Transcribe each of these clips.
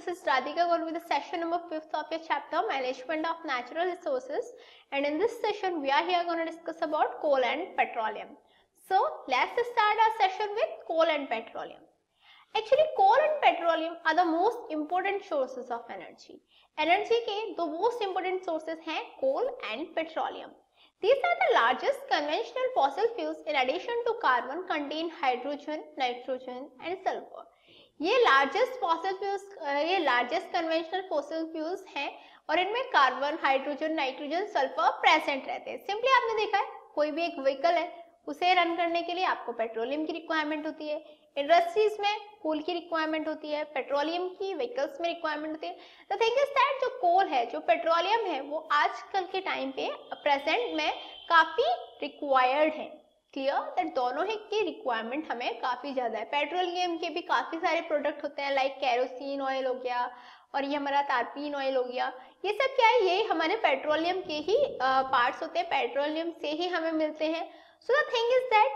this is Radhika going with the session number 5th of your chapter Management of Natural Resources, and in this session we are here going to discuss about coal and petroleum. So let's start our session with coal and petroleum. Actually coal and petroleum are the most important sources of energy. Energy के दो most important sources हैं coal and petroleum. These are the largest conventional fossil fuels in addition to carbon contain hydrogen, nitrogen and sulfur. ये largest conventional fossil fuels हैं और इनमें carbon, hydrogen, nitrogen, sulphur present रहते हैं. Simply आपने देखा है कोई भी एक व्हीकल है उसे रन करने के लिए आपको पेट्रोलियम की रिक्वायरमेंट होती है. इंडस्ट्रीज में कोल की रिक्वायरमेंट होती है, पेट्रोलियम की व्हीकल्स में रिक्वायरमेंट होती है. द थिंग इज दैट जो कोल है, जो पेट्रोलियम है, वो आजकल के टाइम पे प्रेजेंट में काफी रिक्वायर्ड है. क्लियर दैट दोनों ही की रिक्वायरमेंट हमें काफी ज्यादा है. पेट्रोलियम के भी काफी सारे प्रोडक्ट होते हैं लाइक केरोसिन ऑयल हो गया और ये हमारा तारपीन ऑयल हो गया. ये सब क्या है, ये हमारे पेट्रोलियम के ही पार्ट्स होते हैं, पेट्रोलियम से ही हमें मिलते हैं. So the thing is that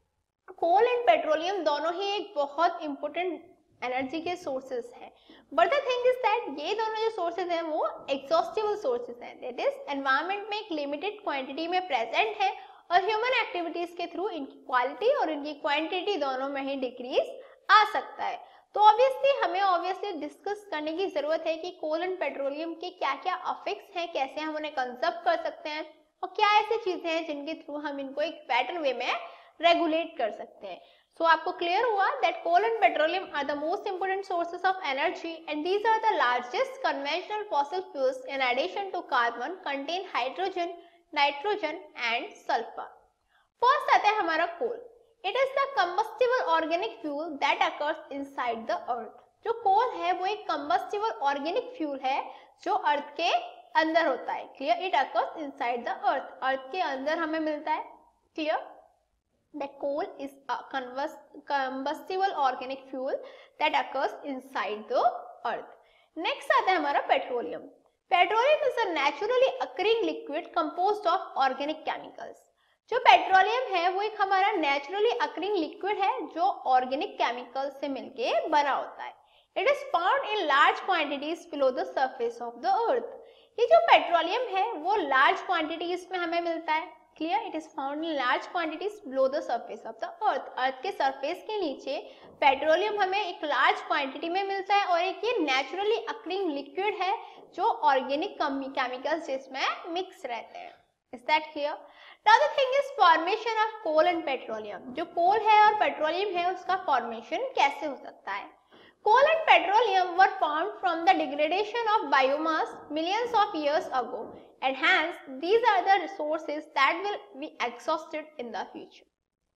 coal and petroleum दोनों ही एक बहुत इंपॉर्टेंट एनर्जी के सोर्सेस हैं. But the thing is that ये दोनों जो सोर्सेज हैं वो एग्जॉस्टिबल सोर्सेज हैं. दैट इज एनवायरनमेंट में एक लिमिटेड क्वांटिटी में प्रेजेंट है और ह्यूमन एक्टिविटीज के थ्रू इनकी क्वालिटी और इनकी क्वांटिटी दोनों में ही डिक्रीज आ सकता है. तो ऑब्वियसली डिस्कस करने की जरूरत है कि कोल एंड पेट्रोलियम के क्या क्या अफेक्ट्स हैं, कैसे हम उन्हें कंजर्व कर सकते हैं और क्या ऐसी चीजें हैं जिनके थ्रू हम इनको एक बेटर वे में रेगुलेट कर सकते हैं. सो आपको क्लियर हुआ that coal and petroleum are the most important sources of energy and these are the largest conventional fossil fuels in addition to carbon content hydrogen, nitrogen and sulphur. First आता है हमारा coal. It is the combustible organic fuel that occurs inside the earth. जो coal है वो एक combustible organic fuel है जो अर्थ के अंदर होता है. Clear, it occurs inside the earth. Earth के अंदर हमें मिलता है. Clear, that coal is a combustible organic fuel that occurs inside the earth. Next आता है हमारा petroleum. Petroleum is a naturally occurring liquid composed of organic chemicals. जो petroleum है वो एक हमारा नेचुरली अकरिंग लिक्विड है जो ऑर्गेनिक केमिकल से मिलके बना होता है. It is found in large quantities below the surface of the earth. ये जो पेट्रोलियम है वो लार्ज क्वांटिटीज में हमें मिलता है. Clear, it is found in large quantities below the surface of the earth. Earth के सरफेस के नीचे पेट्रोलियम हमें एक लार्ज क्वांटिटी में मिलता है और एक ये नेचुरली अकरिंग लिक्विड है जो ऑर्गेनिक केमिकल्स जिसमें मिक्स रहते हैं. Is that clear? Now the thing is formation of coal and petroleum. जो कोल है और पेट्रोलियम है उसका फॉर्मेशन कैसे हो सकता है? Coal and petroleum were formed from the degradation of biomass millions of years ago, and hence these are the resources that will be exhausted in the future.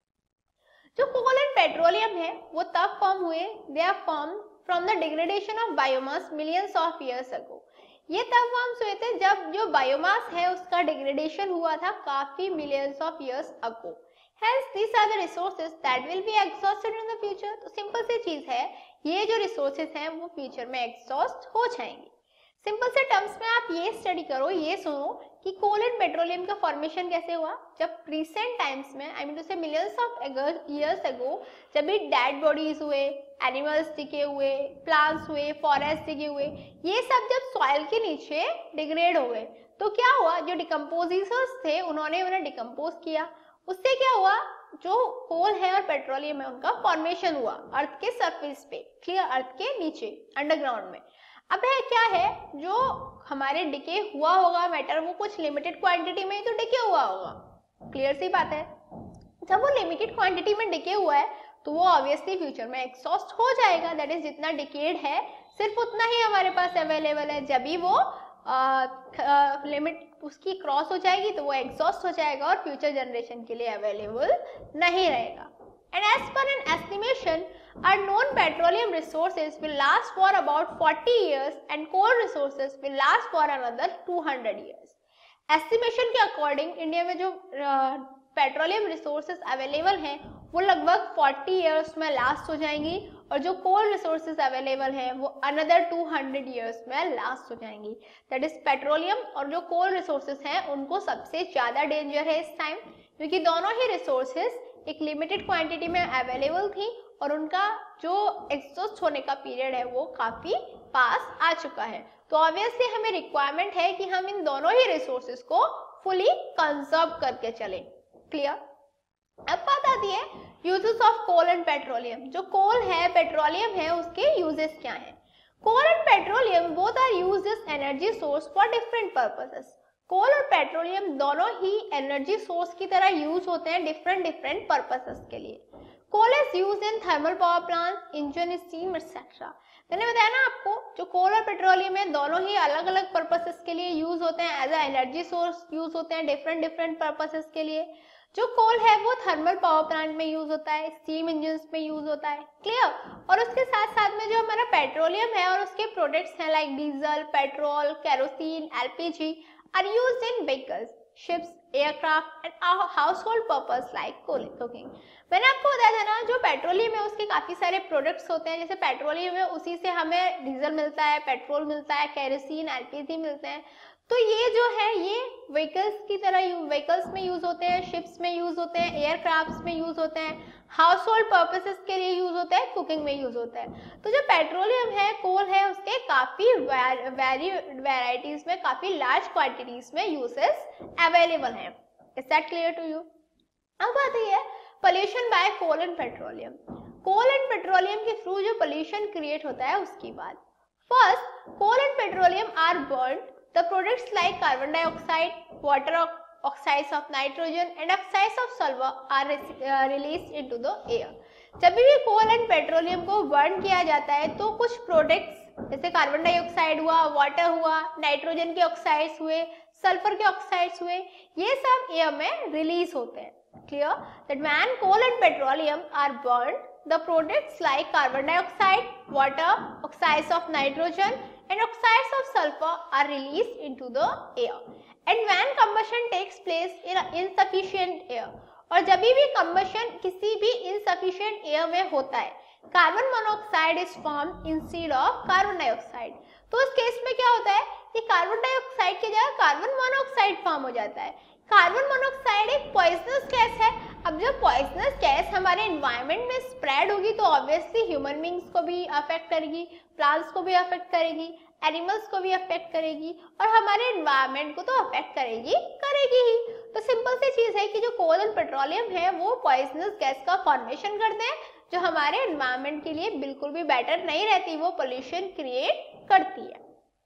जो कोल एंड पेट्रोलियम है वो तब फॉर्म हुए, they are formed from the degradation of biomass millions of years ago. ये तब forms हुए थे जब जो बायोमास है उसका डिग्रेडेशन हुआ था काफी millions of years ago. Hence these are the resources that will be exhausted in the future. तो सिंपल सी चीज है, ये जो रिसोर्सेज हैं वो फ्यूचर में एग्जॉस्ट हो जाएंगे. सिंपल से टर्म्स में आप ये स्टडी करो, ये सुनो कि कोल एंड पेट्रोलियम का फॉर्मेशन कैसे हुआ. जब रिसेंट टाइम्स में, I mean to say millions of years ago, जब भी डेड बॉडीज हुए, एनिमल्स दिखे हुए, प्लांट्स हुए, फॉरेस्ट दिखे हुए, ये सब जब सॉइल के नीचे डिग्रेड हो गए तो क्या हुआ, जो डिकम्पोजिशंस थे उन्होंने उन्हें डिकम्पोज किया. उससे क्या हुआ, जो कोल है और पेट्रोलियम है उनका फॉर्मेशन हुआ अर्थ के सरफेस पे. क्लियर, अर्थ के नीचे अंडरग्राउंड में. अब है क्या है, जो हमारे डिके हुआ होगा मैटर वो कुछ लिमिटेड क्वांटिटी में ही तो डिके हुआ होगा. क्लियर सी बात है. जब वो लिमिटेड क्वांटिटी में डिके हुआ है तो वो ऑब्वियसली फ्यूचर में एग्जॉस्ट हो जाएगा. दैट इज जितना डिकेड है सिर्फ उतना ही हमारे पास अवेलेबल है. जब भी वो लिमिट उसकी क्रॉस हो जाएगी तो वो एग्जॉस्ट हो जाएगा और फ्यूचर जनरेशन के लिए अवेलेबल नहीं रहेगा. And as per an estimation, our known petroleum resources will last for about 40 years and coal resources will last for another 200 years. Estimation के अकॉर्डिंग इंडिया में जो पेट्रोलियम रिसोर्सेज अवेलेबल हैं वो लगभग 40 इयर्स में लास्ट हो जाएंगी और जो कोल रिसोर्सेज अवेलेबल हैं वो अनदर 200 इयर्स में लास्ट हो जाएंगी. दैट इज पेट्रोलियम और जो कोल रिसोर्सेज हैं उनको सबसे ज्यादा डेंजर है इस टाइम, क्योंकि दोनों ही रिसोर्सेज एक लिमिटेड क्वांटिटी में अवेलेबल थी और उनका जो एग्जॉस्ट होने का पीरियड है वो काफी पास आ चुका है। तो ऑब्वियसली हमें रिक्वायरमेंट है कि हम इन दोनों ही रिसोर्सेज को फुली कंजर्व करके चलें। क्लियर? अब बात आती है uses of coal and petroleum. जो कोल है, पेट्रोलियम है, उसके यूजेस क्या हैं? Coal and petroleum both are used as energy source for different purposes. Coal और पेट्रोलियम दोनों ही एनर्जी सोर्स की तरह यूज होते हैं डिफरेंट पर्पसेस के लिए। Coal is used in thermal power plant, engine, steam etcetera. मैंने बताया ना आपको, जो कोल और पेट्रोलियम है दोनों ही अलग अलग पर्पसेस के लिए यूज होते हैं, as a energy source use होते हैं डिफरेंट पर्पसेस के लिए। जो कोल है वो थर्मल पावर प्लांट में यूज होता है, स्टीम इंजन्स में यूज होता है। क्लियर? और उसके साथ साथ में जो हमारा पेट्रोलियम है और उसके प्रोडक्ट्स हैं like diesel, petrol, kerosene, LPG are used in vehicles, ships, aircraft and household purpose like cooking. मैंने आपको बताया था ना, जो पेट्रोलियम है उसके काफी सारे प्रोडक्ट्स होते हैं। जैसे पेट्रोलियम है उसी से हमें डीजल मिलता है, पेट्रोल मिलता है, केरोसिन, एलपीजी मिलते हैं। तो ये जो है ये व्हीकल्स की तरह व्हीकल्स में यूज होते हैं, शिप्स में यूज होते हैं, एयरक्राफ्ट्स में यूज होते हैं, हाउस होल्ड पर्पसेस के लिए यूज होता है, कुकिंग में यूज होता है। तो जो पेट्रोलियम है, कोल है, उसके काफी वैरायटीज में, काफी लार्ज क्वांटिटीज में यूजेस अवेलेबल हैं। Is that clear to you? अब आती है pollution by coal and petroleum. Coal and petroleum के थ्रू जो पोल्यूशन क्रिएट होता है उसकी बात। First, coal and petroleum are burned. The products like carbon dioxide, water oxides of nitrogen and oxides of sulfur are released into the air. जब भी coal and petroleum को burn किया जाता है तो कुछ प्रोडक्ट्स जैसे कार्बन डाइऑक्साइड हुआ, वाटर हुआ, नाइट्रोजन के ऑक्साइड्स हुए, सल्फर के ऑक्साइड्स हुए, ये सब एयर में रिलीज होते हैं। Clear? That when coal and petroleum are burned, the products like carbon dioxide, water, oxides of nitrogen and oxides of sulfur are released into the air. And when combustion takes place in insufficient air, और जब भी combustion किसी भी insufficient air में होता है, carbon monoxide is form instead of carbon dioxide. तो उस केस में क्या होता है कि कार्बन डाइऑक्साइड की जगह कार्बन मोनोऑक्साइड फॉर्म हो जाता है। कार्बन मोनोऑक्साइड एक पॉइजनस गैस है। अब जब पॉइजनस गैस हमारे एनवायरनमेंट में स्प्रेड होगी तो ऑब्वियसली ह्यूमन बींग्स को भी अफेक्ट करेगी, प्लांट्स को भी अफेक्ट करेगी, एनिमल्स को भी अफेक्ट करेगी और हमारे एनवायरनमेंट को तो अफेक्ट करेगी ही। तो सिंपल सी चीज है कि जो कोल और पेट्रोलियम है वो पॉइजनस गैस का फॉर्मेशन करते हैं जो हमारे एनवायरनमेंट के लिए बिल्कुल भी बेटर नहीं रहती, वो पोल्यूशन क्रिएट करती है।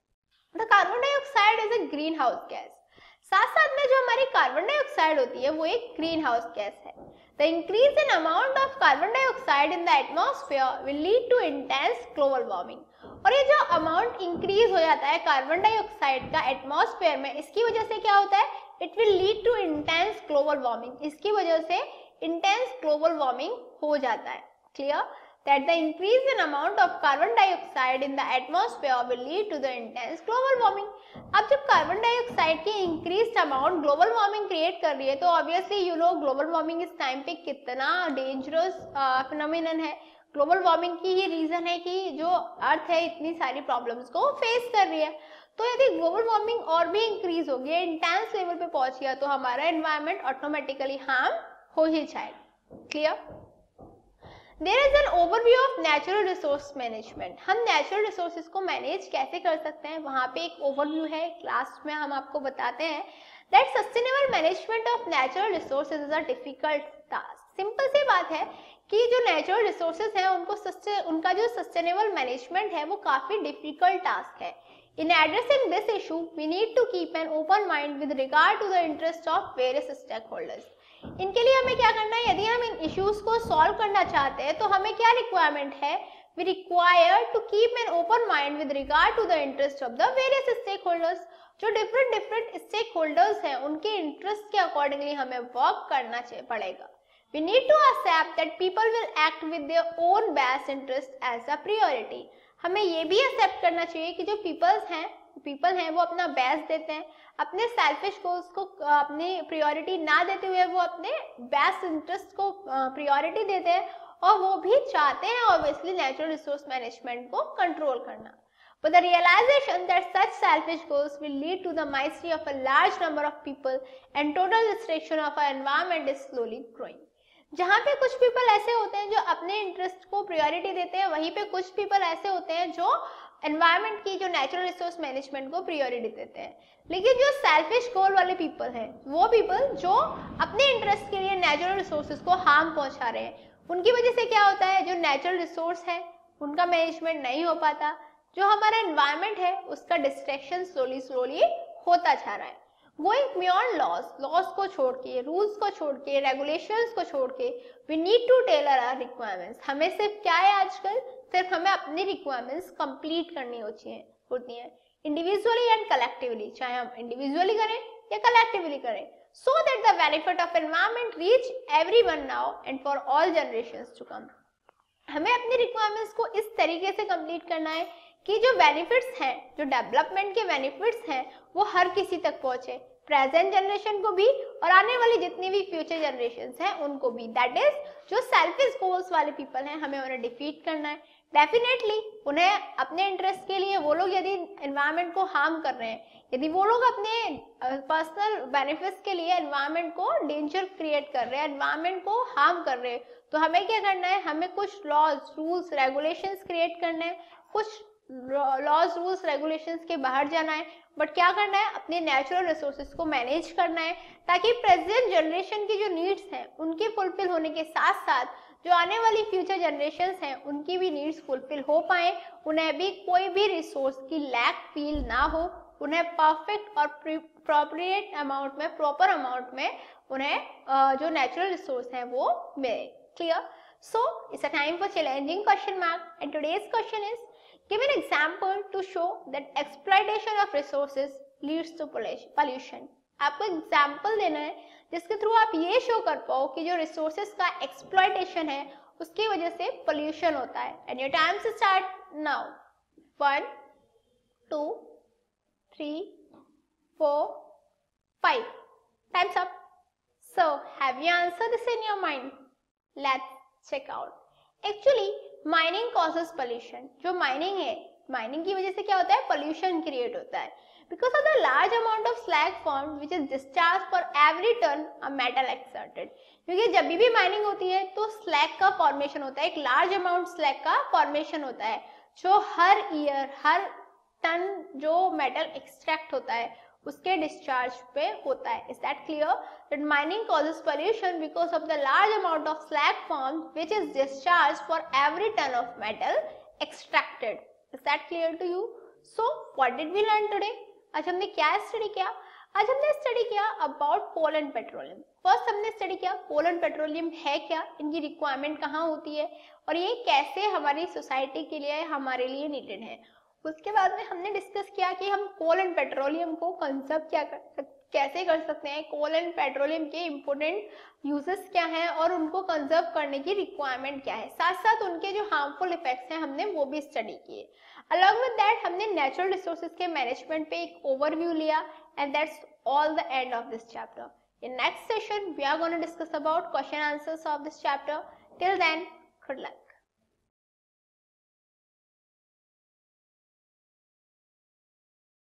The carbon dioxide is a greenhouse gas. साथ साथ में जो हमारी कार्बन डाइऑक्साइड होती है वो एक ग्रीन हाउस गैस है। The increase in amount of carbon dioxide in the atmosphere will lead to intense global warming. और ये जो अमाउंट इंक्रीज हो जाता है कार्बन डाइऑक्साइड का एटमॉस्फेयर में, इसकी वजह से क्या होता है, it will lead to intense global warming. इसकी वजह से इंटेंस ग्लोबल वार्मिंग हो जाता है। Clear? That the increase in amount of carbon dioxide in the atmosphere will lead to the intense global warming. अब जब कार्बन डाइऑक्साइड की increased amount global warming create कर रही है तो obviously you know global warming इस time पे कितना डेंजरस फिनोमिनन है। ग्लोबल वार्मिंग की ही रीजन है कि जो अर्थ है इतनी सारी प्रॉब्लम्स को फेस कर रही है। तो यदि ग्लोबल वार्मिंग और भी इंक्रीज हो गई, इंटेंस लेवल पे पहुंच गया तो हमारा एनवायरनमेंट ऑटोमेटिकली हार्म हो ही जाएगा। Clear? There is an overview of natural resource management. हम natural resources को मैनेज कैसे कर सकते हैं, वहाँ पे एक ओवरव्यू है, क्लास में हम आपको बताते हैं that sustainable management of natural resources is a difficult task. Simple सी बात है कि जो नेचुरल रिसोर्सेज हैं उनका जो सस्टेनेबल मैनेजमेंट है वो काफी डिफिकल्ट टास्क है। In addressing this issue, we need to keep an open mind with regard to the interest of various stakeholders. इनके लिए हमें क्या करना है, यदि हम इन इश्यूज को सॉल्व करना चाहते हैं तो हमें क्या रिक्वायरमेंट है, we require to keep an open mind with regard to the interest of the various stakeholders. जो डिफरेंट स्टेक होल्डर्स हैं उनके इंटरेस्ट के अकॉर्डिंगली हमें वर्क करना पड़ेगा। We need to accept that people will act with their own best interest as a priority. हमें ये भी एक्सेप्ट करना चाहिए कि जो पीपल हैं वो अपना बेस्ट देते हैं, अपने सेल्फिश गोल्स को अपनी प्रायोरिटी ना देते हुए वो अपने बेस्ट इंटरेस्ट को प्रायोरिटी देते हैं और वो भी चाहते हैं ऑब्वियसली नेचुरल रिसोर्स मैनेजमेंट को कंट्रोल करना। But the realization that such selfish goals will lead to the misery of a large number of people and total destruction of our environment is slowly growing. जहाँ पे कुछ people ऐसे होते हैं जो अपने इंटरेस्ट को प्रायोरिटी देते हैं, वहीं पे कुछ पीपल ऐसे होते हैं जो एनवायरनमेंट की, जो नेचुरल रिसोर्स मैनेजमेंट को प्रायोरिटी देते हैं। लेकिन जो सेल्फिश गोल वाले पीपल हैं, वो पीपल जो अपने इंटरेस्ट के लिए नेचुरल रिसोर्सेज को हार्म पहुंचा रहे हैं, उनकी वजह से क्या होता है, जो नेचुरल रिसोर्स है उनका मैनेजमेंट नहीं हो पाता, जो हमारा एनवायरनमेंट है उसका डिस्ट्रैक्शन स्लोली होता जा रहा है। गोइंग बियॉन्ड लॉज को छोड़ के, रूल्स को छोड़ के, रेगुलेशंस को छोड़ के, we need to tailor our requirements. हमें सिर्फ क्या है आजकल, सिर्फ हमें अपनी रिक्वायरमेंट्स कंप्लीट करनी होती हैं इंडिविजुअली एंड कलेक्टिवली, चाहे हम इंडिविजुअली करें या कलेक्टिवली करें, so that the benefit of environment reach everyone now and for all generations to come. हमें अपनी रिक्वायरमेंट्स को इस तरीके से कंप्लीट करना है कि जो बेनिफिट्स हैं, जो डेवलपमेंट के बेनिफिट्स हैं, वो हर किसी तक पहुंचे, प्रेजेंट जनरेशन को भी और आने वाली जितनी भी फ्यूचर जनरेशंस हैं उनको भी। दैट इज जो सेल्फिश गोल्स वाले पीपल हैं, हमें उन्हें डिफीट करना है। डेफिनेटली उन्हें अपने इंटरेस्ट के लिए, वो लोग यदि एनवायरनमेंट को हार्म कर रहे हैं, यदि वो लोग अपने पर्सनल बेनिफिट्स के लिए एनवायरनमेंट को डेंजर क्रिएट कर रहे हैं, एनवायरनमेंट को हार्म कर रहे हैं, तो हमें क्या करना है, हमें कुछ लॉज, रूल्स, रेगुलेशंस क्रिएट करने हैं, कुछ लॉज, रूल्स, रेगुलेशंस के बाहर जाना है, बट क्या करना है, अपने नेचुरल रिसोर्सेज को मैनेज करना है, ताकि प्रेजेंट जनरेशन की जो नीड्स हैं उनके फुलफिल होने के साथ साथ जो आने वाली फ्यूचर जनरेशंस हैं उनकी भी नीड्स फुलफिल हो पाए, उन्हें भी कोई भी रिसोर्स की लैक फील ना हो, उन्हें परफेक्ट और प्रोप्रिएट अमाउंट में, प्रॉपर अमाउंट में उन्हें जो नेचुरल रिसोर्स हैं वो मिले। Clear? So it's a time for challenging question mark, and today's question is, give an example to show that exploitation of resources leads to pollution. आपको example देना है जिसके थ्रू आप ये शो कर पाओ कि जो रिसोर्सेज का एक्सप्लॉयटेशन है उसकी वजह से पोल्यूशन होता है। एंड योर टाइम से start now. 1 2 3 4 5 times up. So have you answer this in your mind? Let's check out. Actually mining causes pollution. जो माइनिंग है, माइनिंग की वजह से क्या होता है, पोल्यूशन क्रिएट होता है। Because of the large amount of slag formed which is discharged for every ton of metal extracted, क्योंकि जब भी माइनिंग होती है तो स्लैग का फॉर्मेशन होता है, एक लार्ज अमाउंट स्लैग का फॉर्मेशन होता है जो हर ईयर, हर टन जो मेटल एक्सट्रैक्ट होता है उसके डिस्चार्ज पे होता है। Is that clear? That mining causes pollution because of the large amount of slag formed which is discharged for every ton of metal extracted. Is that clear to you? So what did we learn today? आज हमने क्या study किया? आज हमने study किया about coal and petroleum. First हमने study किया coal and petroleum है क्या, इनकी रिक्वायरमेंट कहाँ होती है और ये कैसे हमारी सोसाइटी के लिए, हमारे लिए नीडेड है। उसके बाद में हमने डिस्कस किया कि हम कोल एंड पेट्रोलियम को कंजर्व कैसे कर सकते हैं, कोल एंड पेट्रोलियम के इम्पोर्टेंट यूजेस क्या हैं और उनको कंजर्व करने की रिक्वायरमेंट क्या है, साथ साथ उनके जो हार्मफुल इफेक्ट्स हैं हमने वो भी स्टडी किए। अलॉन्ग विद दैट हमने नेचुरल रिसोर्सेज के मैनेजमेंट पे एक ओवरव्यू लिया and that's all the end of this chapter. In next session we are going to discuss about question answers of this chapter. Till then, good luck.